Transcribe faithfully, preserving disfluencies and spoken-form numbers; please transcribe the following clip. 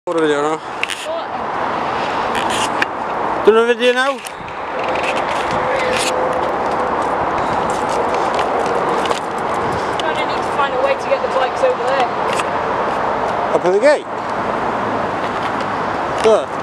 What a video now. What? Doing a video now? I need to find a way to get the bikes over there. Up at the gate? Look.